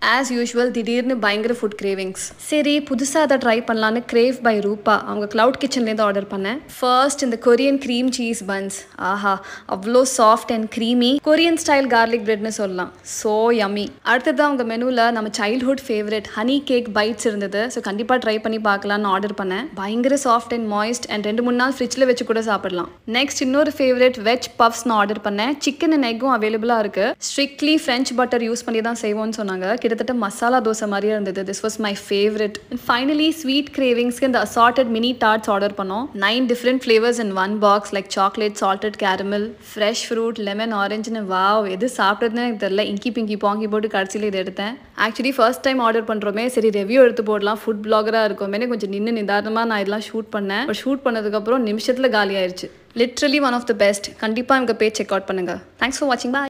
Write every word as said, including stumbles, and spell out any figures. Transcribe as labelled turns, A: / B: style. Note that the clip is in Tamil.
A: as usual திடீர்னு பயங்கர ஃபுட் கிரேவிங்ஸ். சரி புதுசாக அதை ட்ரை பண்ணலான்னு கிரேவ் பை ரூபா அவங்க க்ளவுட் கிச்சன்லேருந்து ஆர்டர் பண்ணேன். ஃபர்ஸ்ட் இந்த கொரியன் க்ரீம் சீஸ் பன்ஸ். ஆஹா அவ்வளோ soft and creamy, Korean style garlic பிரெட்னு சொல்லலாம். So yummy. அடுத்தது அவங்க மெனுவில் நம்ம childhood favourite honey cake bites இருந்தது. ஸோ கண்டிப்பாக ட்ரை பண்ணி பார்க்கலான்னு ஆர்டர் பண்ணேன். பயங்கர சாஃப்ட் அண்ட் மாய்ஸ்ட் அண்ட் ரெண்டு மூணு நாள் ஃப்ரிட்ஜில் வச்சு கூட சாப்பிடலாம். நெக்ஸ்ட் இன்னொரு ஃபேவரட் வெஜ் பஃப்ஸ்னு ஆர்டர் பண்ணேன். சிக்கன் அண்ட் எக்கும் அவைலபிளாக இருக்குது. ஸ்ட்ரிக்ட்லி ஃப்ரெஞ்ச் பட்டர் யூஸ் பண்ணி தான் செய்வோம்னு சொன்னாங்க. கிட்டத்தட்ட மசாலா தோசை மாதிரியே இருந்தது. This was my favourite. Finally sweet கிரேவிங்ஸ்க்கு இந்த அசார்டட் மினி டார்ட்ஸ் ஆர்டர் பண்ணோம். Nine different flavours in one box like chocolate, salted caramel, fresh fruit, lemon, ஆரஞ்சுன்னு. வாவ் எது சாப்பிட்றதுன்னு எனக்கு தெரியல. இங்கி பிங்கி பாங்கி போட்டு கடைசியில் இதை எடுத்தேன். ஆக்சுவலி ஃபர்ஸ்ட் டைம் ஆர்டர் பண்ணுறோமே, சரி ரிவ்யூ எடுத்து போடலாம், ஃபுட் பிளாகராக இருக்குமே கொஞ்சம் நின்று நிதானமாக நான் இதெல்லாம் ஷூட் பண்ணேன். ஷூட் பண்ணதுக்கப்புறம் நிமிஷத்தில் காலி ஆயிடுச்சு. Literally one of the best. கண்டிப்பாக எங்கள் பேஜ் செக் அவுட் பண்ணுங்கள். தேங்க்ஸ் ஃபார் வாட்சிங். பாய்.